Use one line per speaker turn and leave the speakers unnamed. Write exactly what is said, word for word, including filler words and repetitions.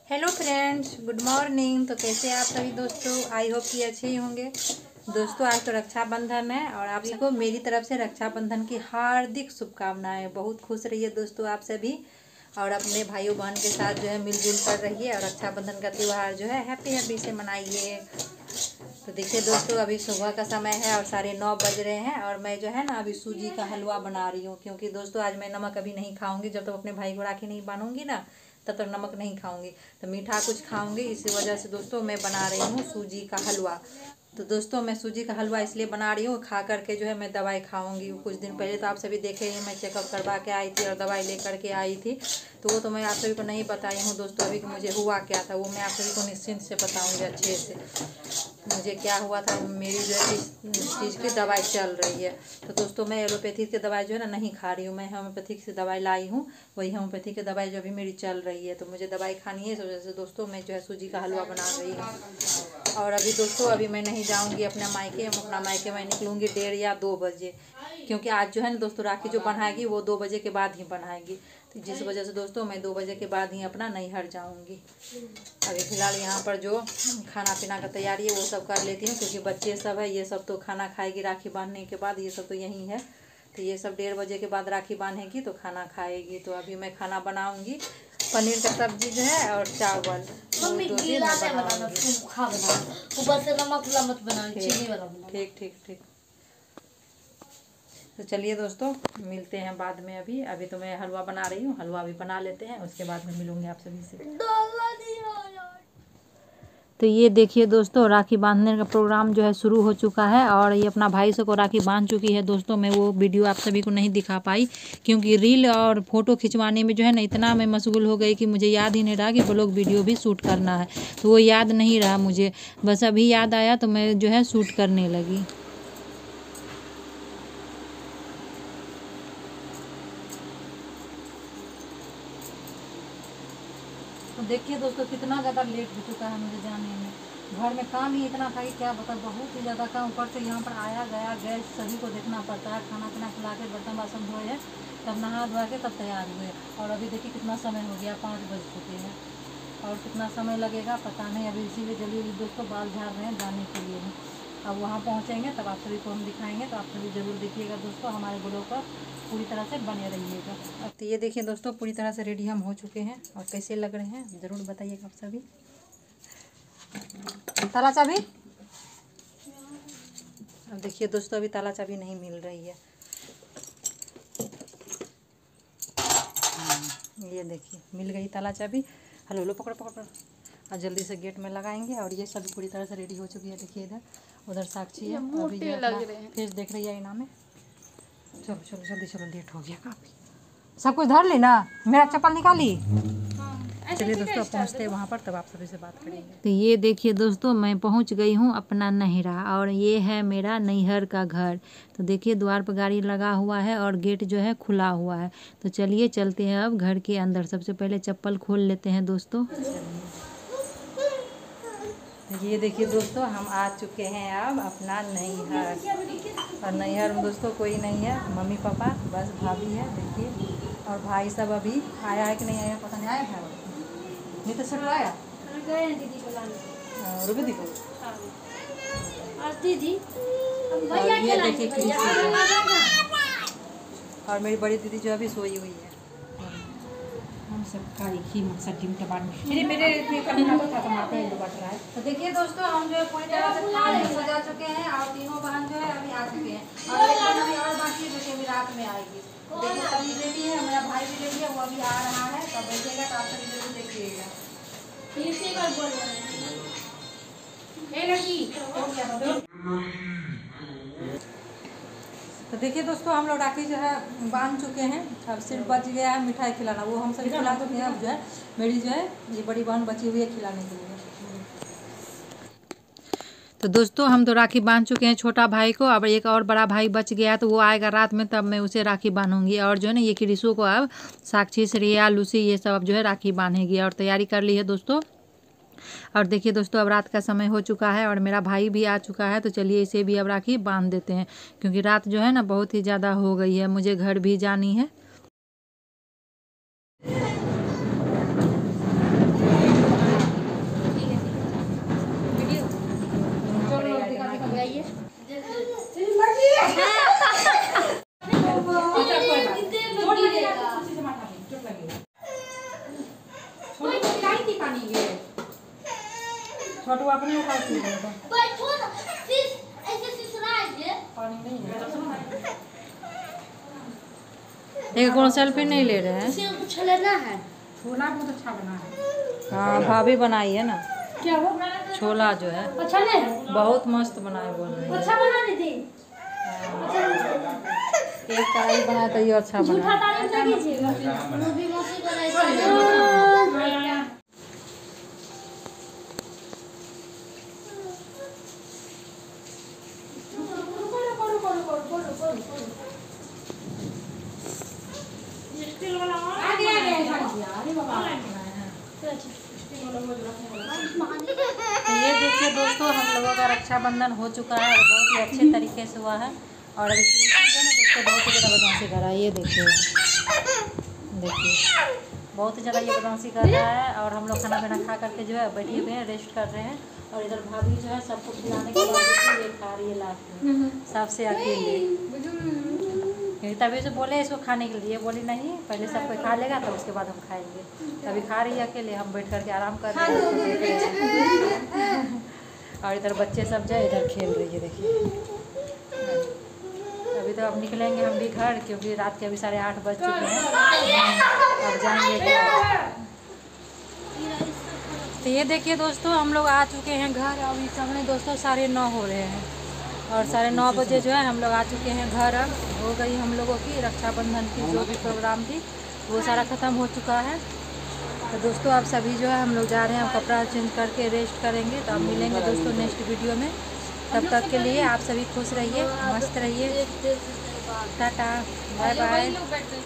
Hello friends, good morning. तो कैसे आप सभी दोस्तों, आई होप कि अच्छे ही होंगे। दोस्तों आज तो रक्षाबंधन है और आप सबको मेरी तरफ से रक्षाबंधन की हार्दिक शुभकामनाएं। बहुत खुश रहिए दोस्तों आप सभी, और अपने भाइयों बहन के साथ जो है मिलजुल कर रहिए और रक्षाबंधन का त्यौहार जो है हैप्पी हैप्पी से मनाइए। तो देखिए दोस्तों, अभी सुबह का समय है और साढ़े नौ बज रहे हैं और मैं जो है ना अभी सूजी का हलवा बना रही हूँ, क्योंकि दोस्तों आज मैं नमक अभी नहीं खाऊंगी। जब तक तो अपने भाई को राखी नहीं बांधूंगी ना तब तक तो नमक नहीं खाऊंगी, तो मीठा कुछ खाऊंगी। इसी वजह से दोस्तों मैं बना रही हूँ सूजी का हलवा। तो दोस्तों मैं सूजी का हलवा इसलिए बना रही हूँ, खा करके जो है मैं दवाई खाऊंगी। कुछ दिन पहले तो आप सभी देखे ही, मैं चेकअप करवा के आई थी और दवाई लेकर के आई थी। तो वो तो मैं आप सभी को नहीं बताई हूँ दोस्तों अभी कि मुझे हुआ क्या था। वो मैं आप सभी को निश्चिंत से बताऊँगी अच्छे से मुझे क्या हुआ था। मेरी जो है इस चीज़ की दवाई चल रही है। तो दोस्तों मैं एलोपैथिक की दवाई जो है ना नहीं खा रही हूँ, मैं होम्योपैथिक से दवाई लाई हूँ। वही होम्योपैथिक की दवाई जो अभी मेरी चल रही है, तो मुझे दवाई खानी है। इस वजह से दोस्तों मैं जो है सूजी का हलवा बना रही हूँ। और अभी दोस्तों अभी मैं नहीं जाऊँगी अपने मायके। अपना मायके मैं निकलूँगी डेढ़ या दो बजे, क्योंकि आज जो है ना दोस्तों राखी जो बनाएगी वो दो बजे के बाद ही बनाएगी। तो जिस वजह से दोस्तों मैं दो बजे के बाद ही अपना नैहर जाऊंगी। अभी फिलहाल यहाँ पर जो खाना पीना का तैयारी है वो सब कर लेती हूँ, क्योंकि बच्चे सब है ये सब तो खाना खाएगी राखी बांधने के बाद। ये सब तो यहीं है, तो ये सब डेढ़ बजे के बाद राखी बांधेगी तो खाना खाएगी। तो अभी मैं खाना बनाऊंगी, पनीर का सब्जी जो है और चावल। ठीक ठीक ठीक। तो चलिए दोस्तों मिलते हैं बाद में। अभी अभी तो मैं हलवा बना रही हूँ, हलवा भी बना लेते हैं, उसके बाद में मिलूंगी आप सभी से। तो ये देखिए दोस्तों राखी बांधने का प्रोग्राम जो है शुरू हो चुका है और ये अपना भाई से को राखी बांध चुकी है। दोस्तों मैं वो वीडियो आप सभी को नहीं दिखा पाई, क्योंकि रील और फोटो खिंचवाने में जो है ना इतना मैं मशगूल हो गई कि मुझे याद ही नहीं रहा कि ब्लॉग वीडियो भी शूट करना है। तो वो याद नहीं रहा मुझे, बस अभी याद आया तो मैं जो है शूट करने लगी। तो देखिए दोस्तों कितना ज़्यादा लेट हो चुका है मुझे जाने में। घर में काम ही इतना था कि क्या बता, बहुत ही ज़्यादा काम। ऊपर से यहाँ पर आया गया गैस सभी को देखना पड़ता है। खाना पीना खिला के बर्तन बासन धोए, तब नहा धोआ के तब तैयार हुए। और अभी देखिए कितना समय हो गया, पाँच बज चुके हैं और कितना समय लगेगा पता नहीं। अभी इसीलिए जल्दी जल्दी दोस्तों बाल झाड़ रहे हैं जाने के लिए। अब वहाँ पहुँचेंगे तब आप सभी को हम दिखाएंगे, तो आप सभी ज़रूर देखिएगा दोस्तों, हमारे ब्लॉग पर पूरी तरह से बने रहिएगा। अब तो ये देखिए दोस्तों पूरी तरह से रेडी हम हो चुके हैं और कैसे लग रहे हैं ज़रूर बताइएगा आप सभी। ताला चाबी, अब देखिए दोस्तों अभी ताला चाबी नहीं मिल रही है। ये देखिए मिल गई ताला चाबी। हेलो लो पकड़ो पकड़ो, और जल्दी से गेट में लगाएंगे। और ये सब पूरी तरह से रेडी हो चुकी है। देखिए इधर उधर साक्षी है, अभी ये अपना फेस देख रही है आईना में। चलो चलो जल्दी चलो, लेट हो गया काफ़ी। सब कुछ धर ली ना, मेरा चप्पल निकाली। चलिए दोस्तों पहुँचते हैं वहाँ पर, तब आप सभी से बात करेंगे। तो ये देखिए दोस्तों मैं पहुँच गई हूँ अपना नैहरा, और ये है मेरा नैहर का घर। तो देखिए द्वार पर गाड़ी लगा हुआ है और गेट जो है खुला हुआ है। तो चलिए चलते हैं अब घर के अंदर। सबसे पहले चप्पल खोल लेते हैं दोस्तों। ये देखिए दोस्तों हम आ चुके हैं अब अपना नैहर, और नैहर में दोस्तों कोई नहीं है, मम्मी पापा बस भाभी है देखिए। और भाई सब अभी आया है कि नहीं आया पता नहीं। आया है नहीं तो सर आया दीदी को लाने, रूबी दी को और दीदी। ये देखिए और मेरी बड़ी दीदी जो अभी सोई हुई है। हम सब खाई खी मकसद टीम के बाद मेरे मेरे करना था तो माता है बट रहा है। तो देखिए दोस्तों हम जो है पूरी तरह से खाने सजा चुके हैं और तीनों बहन जो है अभी आ चुके हैं, और एक बहन अभी और बाकी है जो अभी रात में आएगी। देखिए सभी रेडी है, मेरा भाई भी रेडी है, वो अभी आ रहा है। तब बैठेगा तो आप सभी जरूर देखिएगा। तो देखिए दोस्तों हम लोग राखी जो है बांध चुके हैं, अब सिर्फ बच गया है मिठाई खिलाना। वो हम सभी खिला चुके हैं। अब जो है मेरी जो है ये बड़ी बहन बची हुई है खिलाने के लिए। तो दोस्तों हम तो राखी बांध चुके हैं छोटा भाई को, अब एक और बड़ा भाई बच गया तो वो आएगा रात में, तब मैं उसे राखी बांधूंगी। और जो है ना ये क्रिशु को अब साक्षी श्रेया लूसी ये सब अब जो है राखी बांधेगी, और तैयारी कर ली है दोस्तों। और देखिए दोस्तों अब रात का समय हो चुका है और मेरा भाई भी आ चुका है। तो चलिए इसे भी अब राखी बांध देते हैं, क्योंकि रात जो है ना बहुत ही ज़्यादा हो गई है, मुझे घर भी जानी है। पानी के छोटू अपने उठा के
बैठो ना सिस ऐसे सिसराएंगे
पानी नहीं है। एक कौन सेल्फी नहीं ले रहे हैं।
इसे कुछ लेना है।
छोला बहुत अच्छा बना है।
हाँ भाभी बनाई है ना
क्या वो
छोला जो है
अच्छा नहीं
बहुत मस्त बनाए बोल रही है।
अच्छा बना रही थी।
एक तारीफ बनाया तो ये अच्छा
झूठा
बना।
तारीफ नहीं कीजिएगा। मूवी मौसी बनाई थी।
आगे आगे अरे बाबा
तो ये देखिए दोस्तों हम लोगों का रक्षाबंधन हो चुका है और बहुत ही अच्छे तरीके से हुआ है। और अभी जो है दोस्तों बहुत ही ज़्यादा बदमाशी कर रहा है। ये देखिए देखिए बहुत ही ज़्यादा ये बदमाशी कर रहा है। और हम लोग खाना पीना खा करके जो है बैठे हुए हैं रेस्ट कर रहे हैं। और इधर भाभी जो है सबको खिलाने के बाद ये खा रही है लास्ट में सबसे अकेले। तभी से बोले इसको खाने के लिए बोली नहीं पहले सब कोई खा लेगा तो उसके बाद हम खाएंगे। तभी खा रही है अकेले हम बैठ करके आराम कर रहे हैं। और इधर बच्चे सब जो इधर खेल रही है देखिए। अभी तो अब निकलेंगे हम भी घर क्योंकि रात के अभी साढ़े आठ बज चुके हैं। अब जाएंगे घर। तो ये देखिए दोस्तों हम लोग आ चुके हैं घर। अभी समय दोस्तों साढ़े नौ हो रहे हैं और साढ़े नौ बजे जो है हम लोग आ चुके हैं घर। अब हो गई हम लोगों की रक्षाबंधन की जो भी प्रोग्राम थी वो सारा ख़त्म हो चुका है। तो दोस्तों आप सभी जो है हम लोग जा रहे हैं कपड़ा चेंज करके रेस्ट करेंगे। तो अब मिलेंगे दोस्तों नेक्स्ट वीडियो में। तब तक के लिए आप सभी खुश रहिए मस्त रहिए। Tata bye bye.